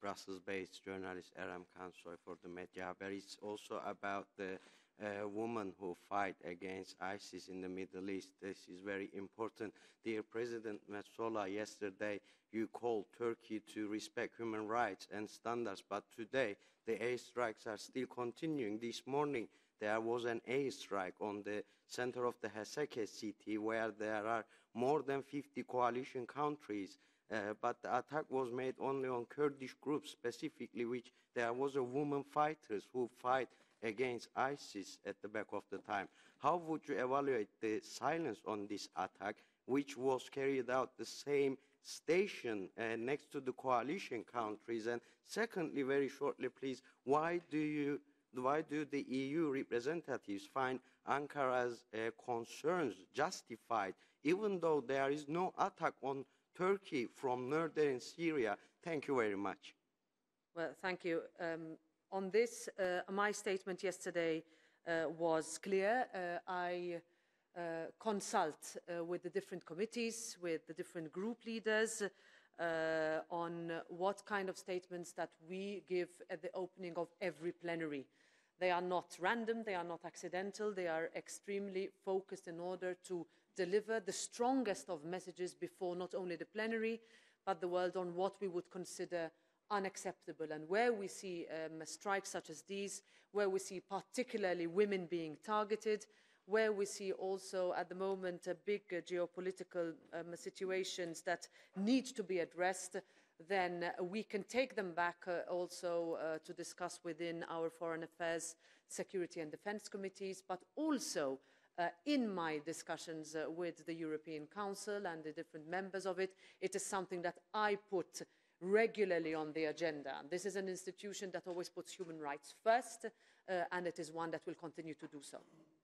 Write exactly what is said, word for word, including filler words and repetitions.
Brussels-based journalist Erem Kansoy for the media, but it's also about the uh, woman who fight against ISIS in the Middle East. This is very important. Dear President Metsola, yesterday you called Turkey to respect human rights and standards, but today the airstrikes are still continuing. This morning there was an airstrike on the center of the Heseke city where there are more than fifty coalition countries. Uh, but the attack was made only on Kurdish groups, specifically, which there was a woman fighters who fight against ISIS at the back of the time. How would you evaluate the silence on this attack, which was carried out the same station uh, next to the coalition countries? And secondly, very shortly, please, why do you, why do the E U representatives find Ankara's uh, concerns justified, even though there is no attack on Turkey from northern Syria? Thank you very much. Well, thank you. Um, on this, uh, my statement yesterday uh, was clear. Uh, I uh, consult uh, with the different committees, with the different group leaders uh, on what kind of statements that we give at the opening of every plenary. They are not random, they are not accidental, they are extremely focused in order to deliver the strongest of messages before not only the plenary, but the world on what we would consider unacceptable. And where we see um, strikes such as these, where we see particularly women being targeted, where we see also at the moment uh, big uh, geopolitical um, situations that need to be addressed, then uh, we can take them back uh, also uh, to discuss within our Foreign Affairs, Security and Defence committees, but also Uh, in my discussions uh, with the European Council and the different members of it. It is something that I put regularly on the agenda. This is an institution that always puts human rights first, uh, and it is one that will continue to do so.